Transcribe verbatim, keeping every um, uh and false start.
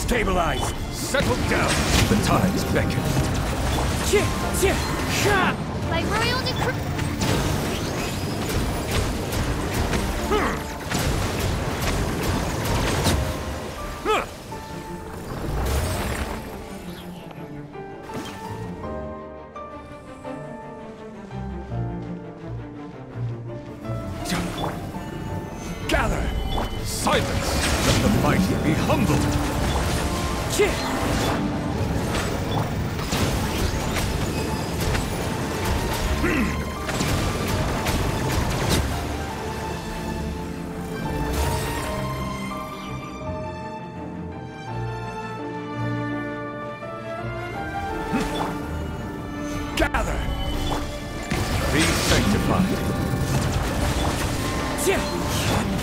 Stabilize! Settle down! The tides beckon. My royal decree. Gather! Silence! Let the mighty be humbled! Gather! Be sanctified!